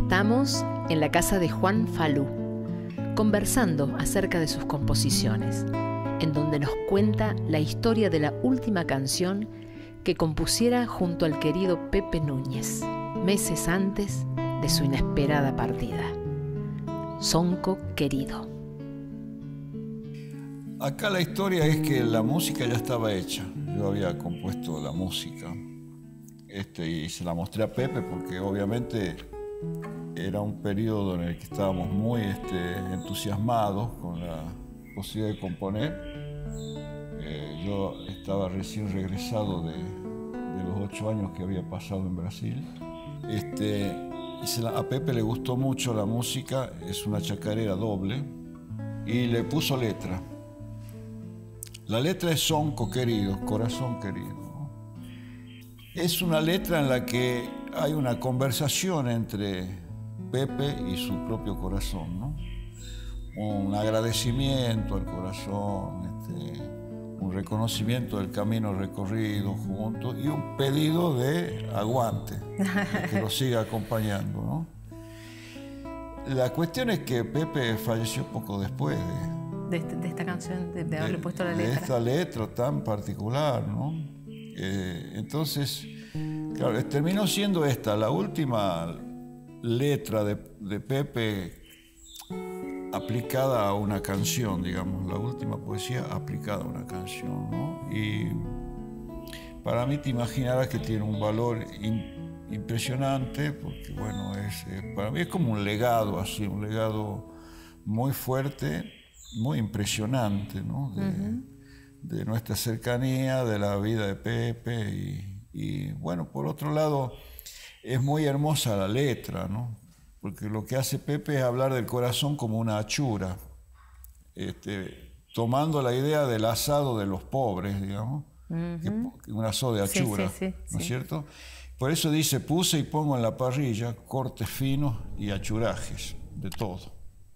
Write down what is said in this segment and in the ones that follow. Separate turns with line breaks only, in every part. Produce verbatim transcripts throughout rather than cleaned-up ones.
Estamos en la casa de Juan Falú, conversando acerca de sus composiciones, en donde nos cuenta la historia de la última canción que compusiera junto al querido Pepe Núñez, meses antes de su inesperada partida. Sonco querido.
Acá la historia es que la música ya estaba hecha. Yo había compuesto la música este, y se la mostré a Pepe porque obviamente era un periodo en el que estábamos muy este, entusiasmados con la posibilidad de componer. Eh, yo estaba recién regresado de, de los ocho años que había pasado en Brasil. Este, y se la, a Pepe le gustó mucho la música, es una chacarera doble, y le puso letra. La letra es Sonco querido, corazón querido, ¿no? Es una letra en la que hay una conversación entre Pepe y su propio corazón, ¿no? Un agradecimiento al corazón, este, un reconocimiento del camino recorrido juntos y un pedido de aguante, de que lo siga acompañando, ¿no? La cuestión es que Pepe falleció poco después de...
De, este, de esta canción, de, de haberle puesto la letra.
De esta letra tan particular, ¿no? Eh, entonces, claro, terminó siendo esta, la última letra de, de Pepe aplicada a una canción, digamos, la última poesía aplicada a una canción, ¿no? Y para mí te imaginarás que tiene un valor in, impresionante, porque, bueno, es, eh, para mí es como un legado, así, un legado muy fuerte, muy impresionante, ¿no? De, uh-huh. de nuestra cercanía, de la vida de Pepe y, y, bueno, por otro lado, es muy hermosa la letra, ¿no? Porque lo que hace Pepe es hablar del corazón como una achura, este, tomando la idea del asado de los pobres, digamos, uh-huh. que, un asado de achura, sí, sí, sí, ¿no es sí. cierto? Por eso dice, puse y pongo en la parrilla cortes finos y achurajes, de todo.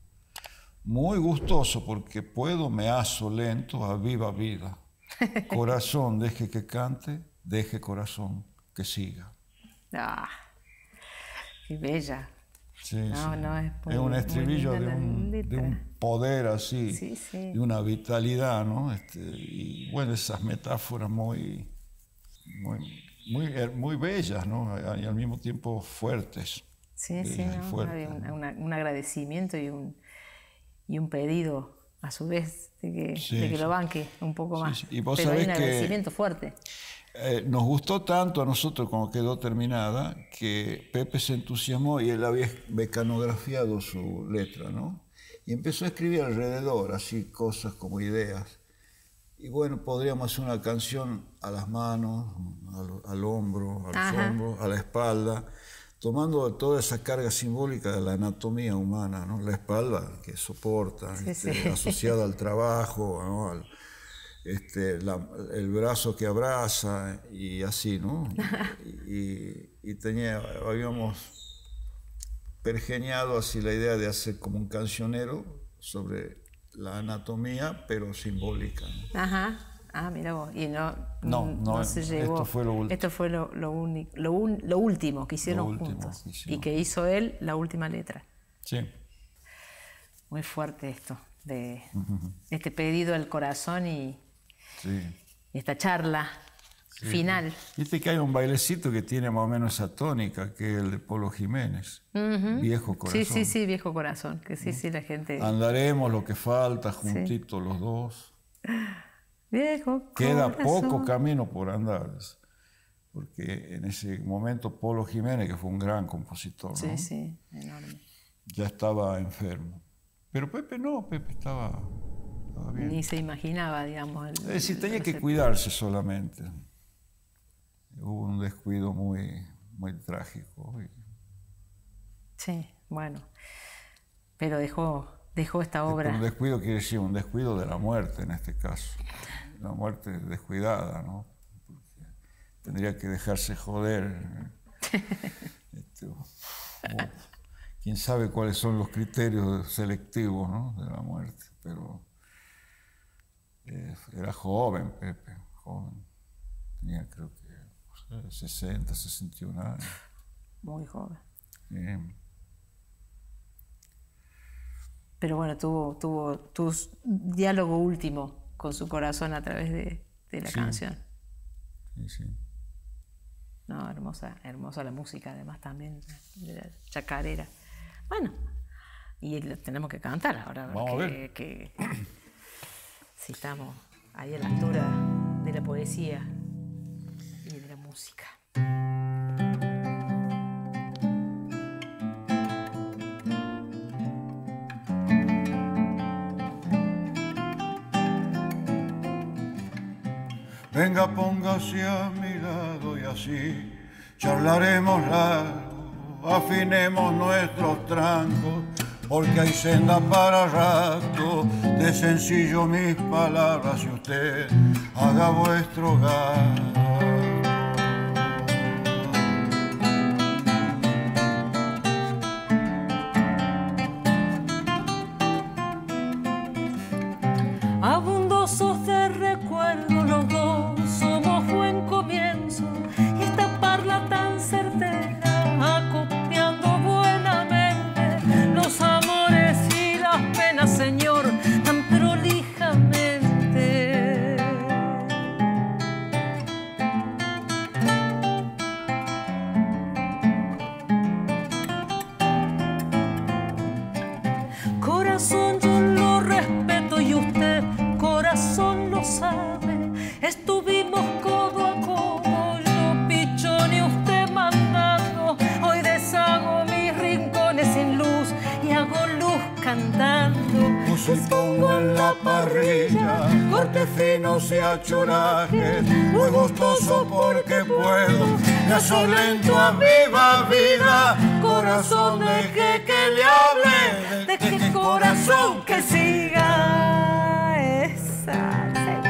Muy gustoso porque puedo, me aso lento a viva vida. Corazón, deje que cante, deje corazón que siga.
Ah, qué bella.
Sí,
no,
sí.
No, es, muy,
es un estribillo de un, de un poder así,
sí, sí.
de una vitalidad, ¿no? Este, y bueno, esas metáforas muy, muy, muy, muy bellas, ¿no? Y al mismo tiempo fuertes.
Sí, sí, ¿no?
fuertes,
un,
¿no?
un, un agradecimiento y un, y un pedido a su vez de que,
sí,
de que
sí.
lo banque un poco más.
Sí, sí. Y vos
Pero
sabés
hay un
que,
agradecimiento fuerte.
Eh, nos gustó tanto a nosotros como quedó terminada que Pepe se entusiasmó y él había mecanografiado su letra, ¿no? Y empezó a escribir alrededor, así cosas como ideas. Y bueno, podríamos hacer una canción a las manos, al, al hombro, a los Ajá. hombros, a la espalda, tomando toda esa carga simbólica de la anatomía humana, ¿no? La espalda que soporta,
sí,
este,
sí.
asociada al trabajo, ¿no? Al, Este, la, el brazo que abraza y así, ¿no? Y, y tenía, habíamos pergeñado así la idea de hacer como un cancionero sobre la anatomía, pero simbólica, ¿no?
Ajá. Ah, mira vos. Y no,
no, no,
no se llegó.
Esto fue lo último.
Esto fue lo, lo, único, lo, un, lo último que hicieron
lo último
juntos.
Que hicimos.
Y que hizo él la última letra.
Sí.
Muy fuerte esto, de uh-huh. este pedido al corazón y
Sí.
esta charla sí. final.
Viste que hay un bailecito que tiene más o menos esa tónica, que es el de Polo Jiménez, uh-huh. Viejo Corazón.
Sí, sí, sí, Viejo Corazón, que sí, ¿no? Sí, la gente...
Andaremos lo que falta, juntitos sí. los dos.
Viejo
Queda
corazón.
poco camino por andar, porque en ese momento Polo Jiménez, que fue un gran compositor,
sí,
¿no?
Sí, enorme.
Ya estaba enfermo. Pero Pepe no, Pepe estaba...
Ni se imaginaba, digamos. El,
es decir, tenía
el
que cuidarse solamente. Hubo un descuido muy, muy trágico.
Sí, bueno. Pero dejó, dejó esta obra.
Un descuido quiere decir un descuido de la muerte en este caso. La muerte descuidada, ¿no? Porque tendría que dejarse joder. este, bueno, quién sabe cuáles son los criterios selectivos, ¿no? De la muerte, pero... Era joven, Pepe, joven. Tenía creo que no sé, sesenta, sesenta y un años.
Muy joven.
Bien.
pero bueno, tuvo, tuvo tu diálogo último con su corazón a través de, de la
sí.
canción.
Sí, sí.
No, hermosa, hermosa la música, además también de la chacarera. Bueno, y tenemos que cantar ahora.
Vamos
que,
a ver.
Que, si estamos ahí a la altura de la poesía y de la música.
Venga, póngase a mi lado y así charlaremos largo, afinemos nuestros trancos, porque hay senda para rato, de sencillo mis palabras y usted haga vuestro gasto.
Abundosos de recuerdo los dos, somos buen comienzo, y esta parla tan certera, acopiando buenamente los amores y las penas, Señor, tan prolijamente. Corazón, yo lo respeto y usted, corazón, lo sabe. Estuvimos codo a codo, yo pichón y usted mandando. Hoy deshago mis rincones sin luz y hago luz cantando.
Puse el pongo en la parrilla, corte finos y achorajes, muy gustoso porque puedo, me asolento a viva vida. Corazón, deje que le hable,
deje corazón que siga esa.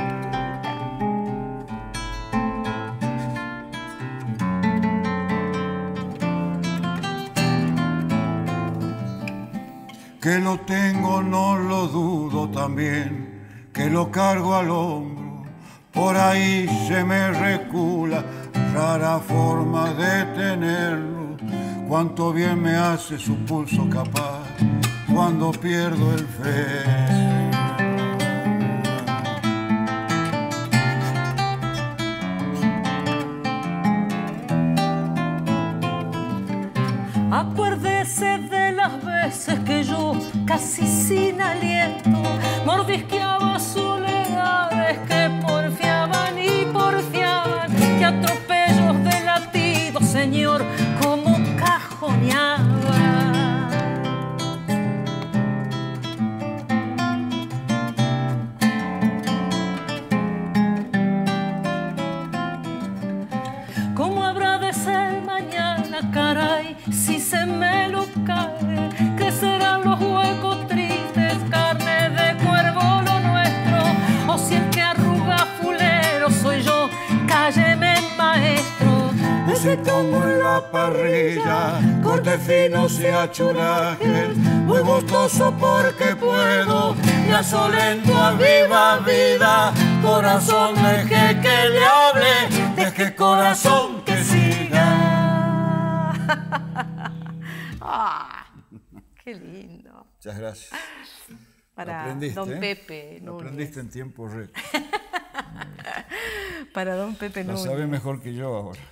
Que lo tengo, no lo dudo también, que lo cargo al hombro, por ahí se me recula, rara forma de tenerlo, cuánto bien me hace su pulso capaz, cuando pierdo el freno.
Acuérdese de las veces que yo, casi sin aliento, mordisqueaba soledades que porfiaban y porfiaban, que atropellos de latidos, Señor, como cajoneaba. ¿Cómo habrá de ser mañana, caray, si se me lo cae? ¿Qué serán los huecos tristes, carne de cuervo lo nuestro? O si el que arruga fulero soy yo, cálleme, maestro.
Puse pongo en la parrilla, corte finos y achorajes, muy gustoso porque puedo, me asolento a viva vida. Corazón, deje que le hable, deje corazón que siga.
Ah, qué lindo.
Muchas gracias.
Para don
¿eh?
Pepe Núñez.
Aprendiste en tiempo récord.
Para don Pepe
Lo
Núñez.
sabe mejor que yo ahora.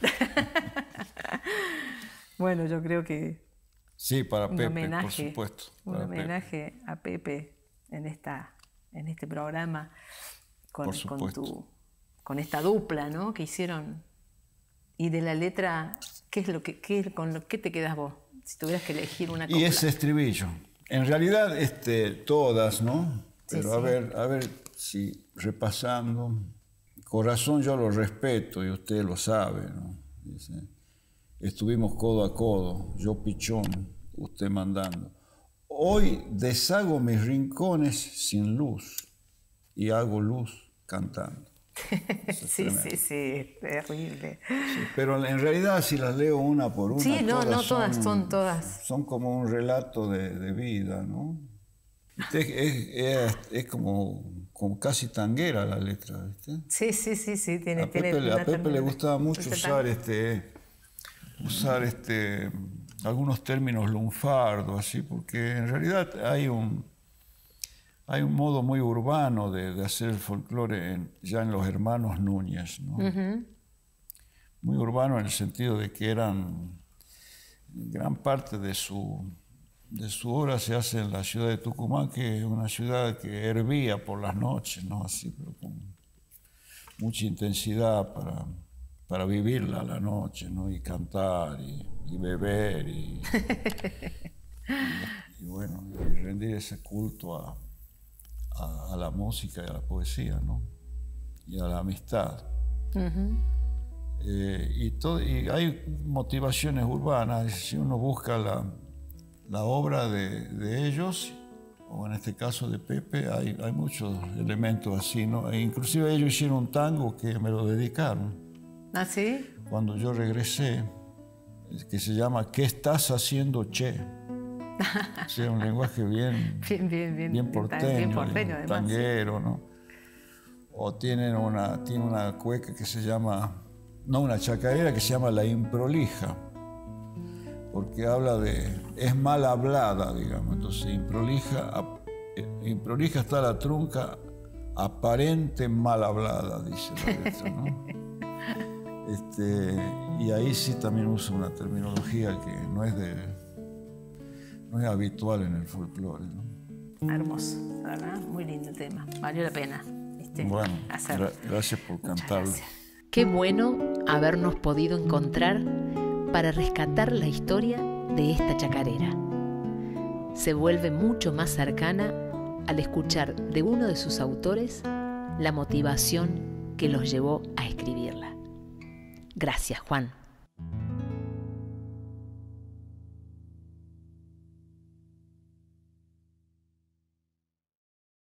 Bueno, yo creo que
sí, para
un
Pepe,
homenaje,
por supuesto.
Un homenaje Pepe. a Pepe en esta, en este programa con, con tu, con esta dupla, ¿no? Que hicieron. Y de la letra, ¿qué es lo que, qué, con lo que te quedas vos? Si tuvieras que elegir una copla.
Y ese estribillo. En realidad, este, todas, ¿no? Pero
sí,
a
sí.
ver, a ver si repasando. Corazón yo lo respeto y usted lo sabe, ¿no? Dice, estuvimos codo a codo, yo pichón, usted mandando. Hoy deshago mis rincones sin luz y hago luz cantando.
Sí, sí, sí, terrible.
Sí, pero en realidad si las leo una por una,
sí, no,
todas
no, todas
son,
son todas.
Son como un relato de, de vida, ¿no? Es, es, es, es como, como casi tanguera la letra, ¿viste?
Sí, sí, sí, sí. Tiene,
a Pepe,
tiene
a Pepe le gustaba mucho usar,
tan...
este, usar este, algunos términos lunfardos, así, porque en realidad hay un, hay un modo muy urbano de, de hacer el folclore en, ya en los hermanos Núñez, ¿no? Uh-huh. Muy urbano en el sentido de que eran, gran parte de su, de su obra se hace en la ciudad de Tucumán, que es una ciudad que hervía por las noches, ¿no? Así, pero con mucha intensidad para, para vivirla a la noche, ¿no? Y cantar y, y beber y, y, y bueno, y rendir ese culto a, a, a la música y a la poesía, ¿no? Y a la amistad. Uh-huh. Eh, y, todo, y hay motivaciones urbanas. Si uno busca la, la obra de, de ellos, o en este caso de Pepe, hay, hay muchos elementos así, ¿no? E inclusive ellos hicieron un tango que me lo dedicaron.
¿Ah, sí?
Cuando yo regresé, que se llama ¿Qué estás haciendo, che? O sea, un lenguaje bien,
bien, bien, bien,
bien porteño,
bien porteño además,
tanguero,
sí.
¿no? O tienen una, tiene una cueca que se llama... No, una chacarera que se llama La Improlija, porque habla de... es mal hablada, digamos. Entonces, improlija, improlija está la trunca, aparente mal hablada, dice la letra, ¿no? Este, y ahí sí también usa una terminología que no es, de, no es habitual en el folclore, ¿no?
Hermoso, ¿verdad? Muy lindo el tema. Valió la pena este,
bueno,
hacerlo.
Gra- gracias por cantarlo.
Qué bueno habernos podido encontrar para rescatar la historia de esta chacarera. Se vuelve mucho más cercana al escuchar de uno de sus autores la motivación que los llevó a escribirla. Gracias, Juan.